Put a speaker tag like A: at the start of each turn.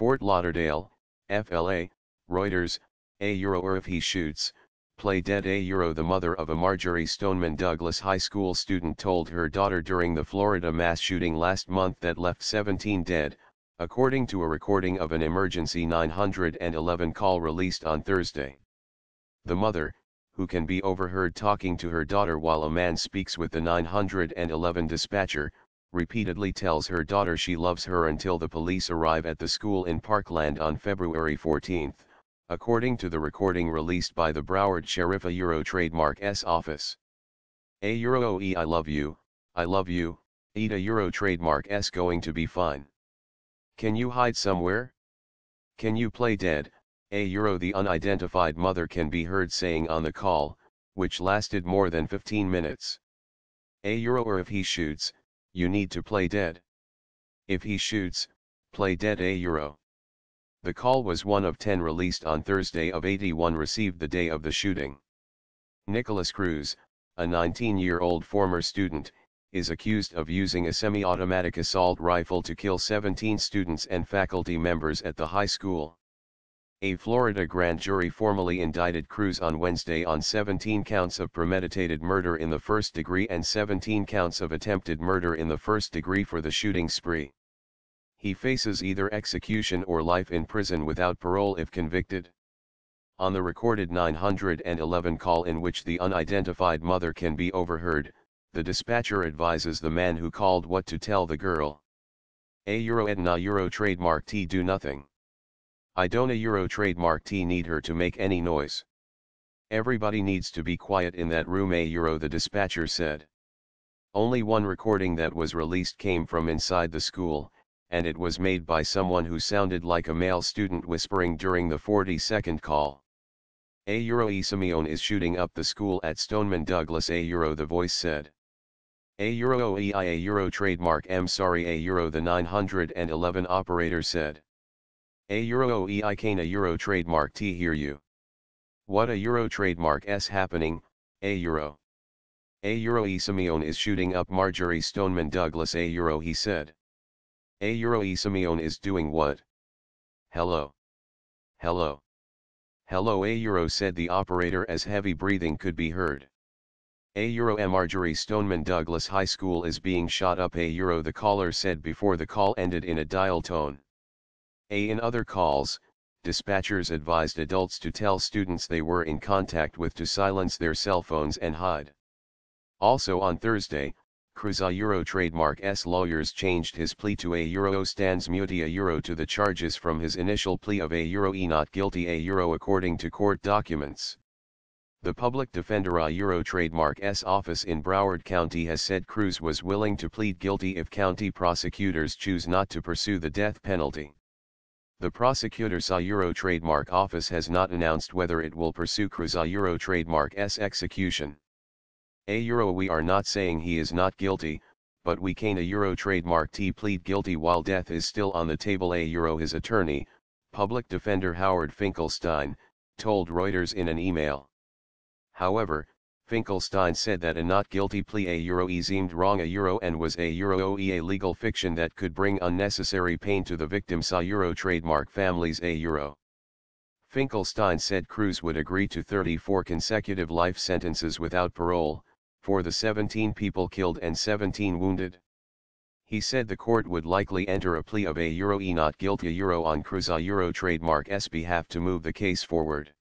A: Fort Lauderdale, FLA, Reuters, €, or if he shoots, play dead. €. The mother of a Marjory Stoneman Douglas High School student told her daughter during the Florida mass shooting last month that left 17 dead, according to a recording of an emergency 911 call released on Thursday. The mother, who can be overheard talking to her daughter while a man speaks with the 911 dispatcher, repeatedly tells her daughter she loves her until the police arrive at the school in Parkland on February 14, according to the recording released by the Broward Sheriff Trademark S office. I love you, Trademark S going to be fine. Can you hide somewhere? Can you play dead? The unidentified mother can be heard saying on the call, which lasted more than 15 minutes. Or if he shoots, you need to play dead. If he shoots, play dead. The call was one of 10 released on Thursday of 81 received the day of the shooting. Nicholas Cruz, a 19-year-old former student, is accused of using a semi-automatic assault rifle to kill 17 students and faculty members at the high school. A Florida grand jury formally indicted Cruz on Wednesday on 17 counts of premeditated murder in the first degree and 17 counts of attempted murder in the first degree for the shooting spree. He faces either execution or life in prison without parole if convicted. On the recorded 911 call in which the unidentified mother can be overheard, the dispatcher advises the man who called what to tell the girl. Edna Trademark T do nothing. I don't Trademark T need her to make any noise. Everybody needs to be quiet in that room. The dispatcher said. Only one recording that was released came from inside the school, and it was made by someone who sounded like a male student whispering during the 40-second call. Simeone is shooting up the school at Stoneman Douglas. The voice said. Trademark M sorry. The 911 operator said. I can't Trademark T hear you. What Trademark S happening? Simeone is shooting up Marjory Stoneman Douglas. He said. Simeone is doing what? Hello. Hello. Hello. Said the operator as heavy breathing could be heard. Marjory Stoneman Douglas High School is being shot up. The caller said before the call ended in a dial tone. In other calls, dispatchers advised adults to tell students they were in contact with to silence their cell phones and hide. Also on Thursday, Cruz Trademark S lawyers changed his plea to stands muti to the charges from his initial plea of not guilty according to court documents. The public defender Trademark S office in Broward County has said Cruz was willing to plead guilty if county prosecutors choose not to pursue the death penalty. The prosecutor's Trademark office has not announced whether it will pursue Cruz Trademark S execution. We are not saying he is not guilty, but we can Trademark T plead guilty while death is still on the table. His attorney, public defender Howard Finkelstein, told Reuters in an email. However, Finkelstein said that a not guilty plea seemed wrong and was a legal fiction that could bring unnecessary pain to the victims' trademark families. Finkelstein said Cruz would agree to 34 consecutive life sentences without parole, for the 17 people killed and 17 wounded. He said the court would likely enter a plea of not guilty on Cruz Trademark S behalf to move the case forward.